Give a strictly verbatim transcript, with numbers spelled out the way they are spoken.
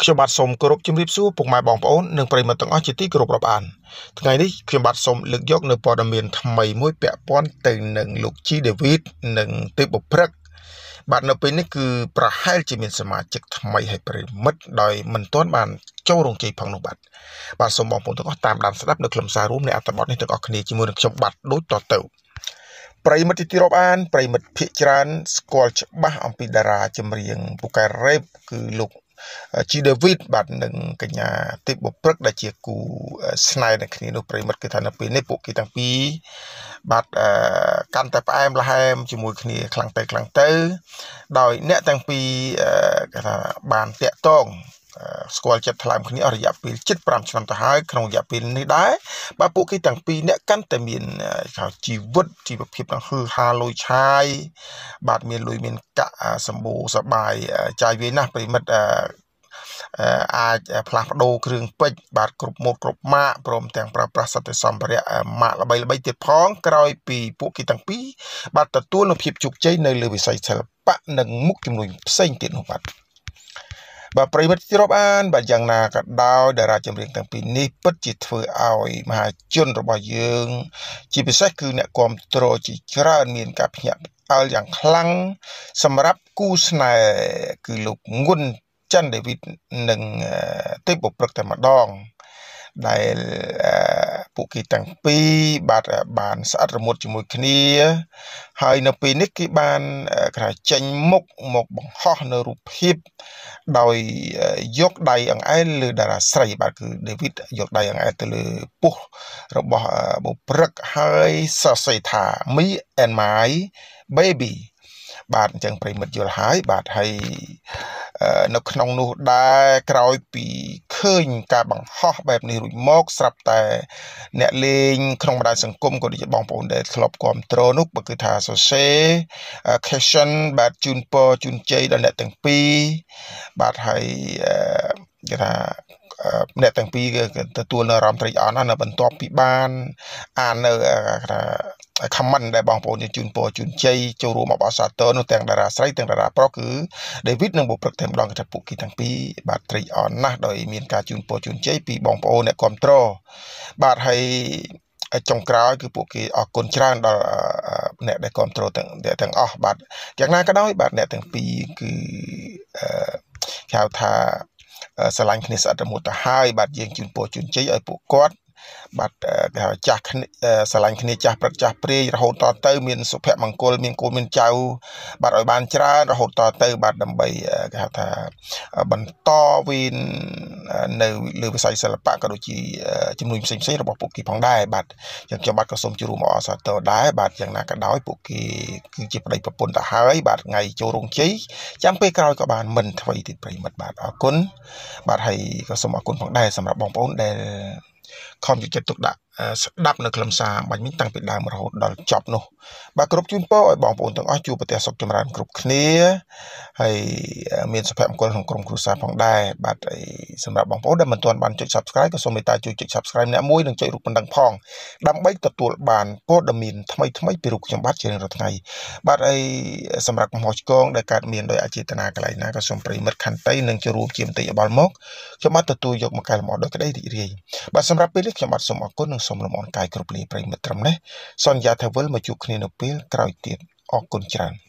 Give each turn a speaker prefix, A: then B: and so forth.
A: ខ្ញុំបាទសូមគោរពជំរាបសួរពុកម៉ែបងប្អូននិងប្រិយមិត្តទាំងអស់ជាទីគោរពរាប់អានថ្ងៃនេះខ្ញុំបាទសូមលើកយកនៅព័ត៌មានថ្មីមួយពាក់ព័ន្ធទៅនឹងលោកជីដេវីតនិងទេពបុព្រឹកបាទនៅពេលនេះគឺប្រហែលជាមានសមាជិកថ្មីហើយប្រិយមិត្តដោយមិនទាន់បានចូលរោងជ័យផងនោះបាទបាទសូមបងប្អូនទាំងអស់តាមដានស្ដាប់នៅខ្លឹមសាររួមនៃអត្ថបទនេះទាំងអស់គ្នាជាមួយនឹងខ្ញុំបាទដូចតទៅប្រិយមិត្តទីរាប់អានប្រិយមិត្តភាគច្រើនស្គាល់ច្បាស់អំពីតារាចម្រៀងពូកែរ៉េបគឺលោកជីដេវីតបាទនិងកញ្ញាទេពបុព្រឹកដែលជាគូស្នេហ៍នៅគ្នានោះប្រិមិត្តគឺថានៅពេលនេះពួកគេទាំងពីរបាទកាន់តែផ្អែមល្ហែមជាមួយគ្នាខ្លាំងទៅខ្លាំងទៅដោយអ្នកទាំងពីរគេថាបានតាក់ទងស្គាល់ចិត្តថ្លើមគ្នាអស់រយៈពេលជិតប្រាំឆ្នាំទៅហើយក្នុងរយៈពេលនេះដែរបាទពួកគេទាំងពីរអ្នកកាន់តែមានជីវិតជីវភាពទាំងហឺហាលុយឆាយបាទមានលុយមានកាក់សម្បូរសបាយចាយវាយណាស់ប្រិមិត្តអាចផ្លាស់ប្ដូរគ្រឿងពេជ្របាទគ្រប់ម៉ូតគ្រប់ម៉ាកព្រមទាំងប្រើប្រាស់សត្វសម្ភារៈម៉ាកល្បីល្បីទៀតផងក្រោយពីពួកគេទាំងពីរបាទទទួលនូវភាពជោគជ័យនៅលើវិស័យសិល្បៈនិងមុខជំនួញផ្សេងទៀតនោះបាទបាទប្រិមិត្តទីរាប់អានបាទយ៉ាងណាក៏ដោយតារាចម្រៀងទាំងពីរនេះពិតជាធ្វើឲ្យមហាជនរបស់យើងជាពិសេសគឺអ្នកគាំទ្រជាច្រើនមានការភ្ញាក់ផ្អើលយ៉ាងខ្លាំងសម្រាប់គូស្នេហ៍គឺលោកងុនច័ន្ទដេវីតនិងទេពបុព្រឹកតែម្ដងដែលពួកគេទាំងពីរបាទបានស្អិតរមួតជាមួយគ្នាហើយនៅពេលនេះគេបានគេថាចេញមុខមកបង្ហោះនៅរូបភាពដោយយកដៃអង្អែលលើតារាស្រីបាទគឺដេវីតយកដៃអង្អែលទៅលើពោះរបស់បុព្រឹកហើយសរសេរថា Me and my baby បាទអញ្ចឹងប្រិមិត្តយល់ហើយបាទហើយនៅក្នុងនោះដែរក្រោយពីឃើញការបង្ហោះបែបនេះរួចមកស្រាប់តែអ្នកលេងក្នុងបណ្ដាញសង្គមក៏ដូចជាបងប្អូនដែលធ្លាប់គាំទ្រនោះគឺថាសរសេរ caption បាទជូនពរជូនជ័យដល់អ្នកទាំងពីរបាទហើយគេថាអ្នកទាំងពីរទទួលនៅអារម្មណ៍ត្រេកអរណាស់នៅបន្ទាប់ពីបានអាននៅថា comment ដែលបងប្អូនជូនពរជូនជ័យចូលរួមអបអរសាទរនោះទាំងតារាស្រីទាំងតារាប្រុសគឺ David និងបុព្រឹកតែម្ដងថាពួកគេទាំងពីរបាទត្រេកអរណាស់ដោយមានការជូនពរជូនជ័យពីបងប្អូនអ្នកគាំទ្របាទហើយចុងក្រោយគឺពួកគេអរគុណច្រើនដល់អ្នកដែលគាំទ្រទាំងទាំងអស់បាទយ៉ាងណាក៏ដោយបាទអ្នកទាំងពីរគឺគេហៅថាស្រឡាញ់គ្នាស្អិតរមួតទៅហើយបាទយើងជូនពរជូនជ័យឲ្យពួកគាត់បាទគេហៅចាស់ស្រឡាញ់គ្នាចាស់ព្រឹកចាស់ព្រាយរហូតតទៅមានសុភមង្គលមានកូនមានចៅបាទឲ្យបានច្រើនរហូតតទៅបាទដើម្បីគេហៅថាបន្តវេននៅលើវិស័យសិល្បៈក៏ដូចជាជំនួយផ្សេងផ្សេងរបស់ពួកគេផងដែរបាទយ៉ាងខ្ញុំបាទក៏សូមជួបរួមអរសាទរដែរបាទយ៉ាងណាក៏ដោយពួកគេគឺជាប្តីប្រពន្ធទៅហើយបាទថ្ងៃចូលរោងជ័យចាំពេលក្រោយក៏បានមិនថ្មីទៀតប្រិមិត្តបាទអរគុណបាទហើយក៏សូមអរគុណផងដែរសម្រាប់បងប្អូនដែលខំចិត្តទុកដាក់ស្ដាប់នៅខ្លឹមសារបាញ់មិញតាំងពីដើមរហូតដល់ចប់នោះបាទគ្រប់ជូនពរឲ្យបងប្អូនទាំងអស់ជួបប្រទះសុខចម្រើនគ្រប់គ្នាហើយមានសុភមង្គលក្នុងក្រុមគ្រួសារផងដែរបាទហើយសម្រាប់បងប្អូនដែលមិនទាន់បានចុច Subscribe ក៏សូមមេត្តាជួយចុច Subscribe អ្នកមួយនិងចុចរូបបណ្ដឹងផងដើម្បីទទួលបានព័ត៌មានថ្មីថ្មីពីរូបខ្ញុំបាទជារៀងរាល់ថ្ងៃបាទហើយសម្រាប់កំហុសឆ្គងដែលកើតមានដោយអចេតនាកន្លែងណាក៏សូមប្រិមិត្តខន្តីនិងចូលរួមជាមតិយោបល់មកខ្ញុំបាទទទួលយកមកកែលម្អដោយក្តីរីករាយបាទសម្រាប់ពេលនេះខ្ញុំបាទសូមអរគុណនិងសូមលំអរកាយគ្រប់លាប្រិមិត្តត្រឹមនេះសន្យាថាវិលមកជួបគ្នានៅពេលក្រោយទៀតអរគុណច្រើន